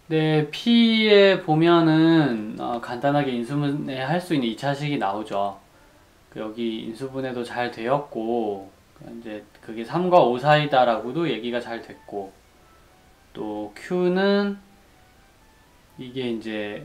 네, P에 보면은 간단하게 인수분해 할 수 있는 2차식이 나오죠. 여기 인수분해도 잘 되었고 이제 그게 3과 5 사이다라고도 얘기가 잘 됐고, 또 Q는 이게 이제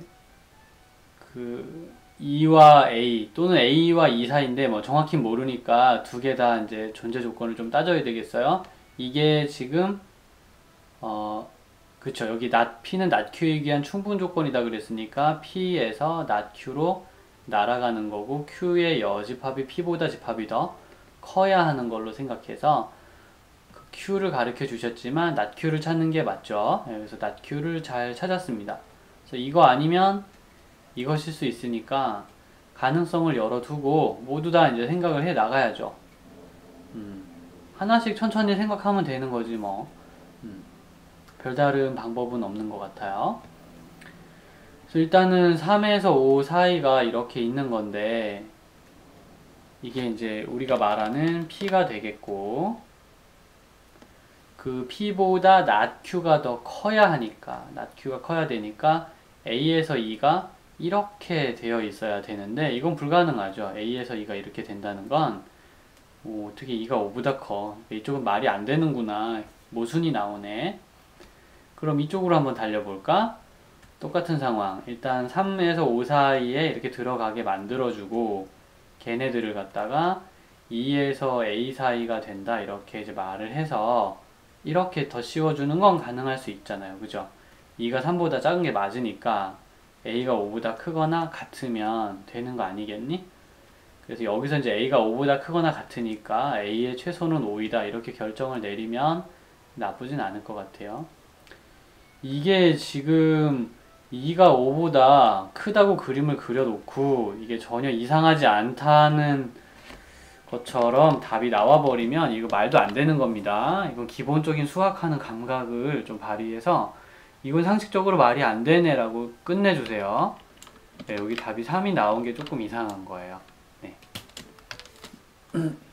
그 2와 A 또는 A와 2 사이인데 뭐 정확히 모르니까 두 개 다 이제 존재 조건을 좀 따져야 되겠어요. 이게 지금 어 그쵸, 여기 P는 Q에 의한 충분 조건이다 그랬으니까 P에서 Q로 날아가는 거고, Q의 여집합이 P보다 집합이 더 커야 하는 걸로 생각해서 그 Q를 가르쳐 주셨지만 Q를 찾는 게 맞죠. 그래서 Q를 잘 찾았습니다. 그래서 이거 아니면 이것일 수 있으니까 가능성을 열어두고 모두 다 이제 생각을 해 나가야죠. 하나씩 천천히 생각하면 되는 거지 뭐. 별다른 방법은 없는 것 같아요. 그래서 일단은 3에서 5 사이가 이렇게 있는 건데, 이게 이제 우리가 말하는 P가 되겠고, 그 P보다 Q가 더 커야 하니까, Q가 커야 되니까 A에서 2가 이렇게 되어 있어야 되는데, 이건 불가능하죠. A에서 2가 이렇게 된다는 건 어떻게 2가 5보다 커. 이쪽은 말이 안 되는구나. 모순이 나오네. 그럼 이쪽으로 한번 달려볼까? 똑같은 상황. 일단 3에서 5 사이에 이렇게 들어가게 만들어주고, 걔네들을 갖다가 2에서 A 사이가 된다 이렇게 이제 말을 해서 이렇게 더 씌워주는 건 가능할 수 있잖아요. 그죠? 2가 3보다 작은 게 맞으니까 A가 5보다 크거나 같으면 되는 거 아니겠니? 그래서 여기서 이제 A가 5보다 크거나 같으니까 A의 최소는 5이다 이렇게 결정을 내리면 나쁘진 않을 것 같아요. 이게 지금 2가 5보다 크다고 그림을 그려놓고 이게 전혀 이상하지 않다는 것처럼 답이 나와버리면 이거 말도 안 되는 겁니다. 이건 기본적인 수학하는 감각을 좀 발휘해서 이건 상식적으로 말이 안 되네 라고 끝내주세요. 네, 여기 답이 3이 나온 게 조금 이상한 거예요. 네.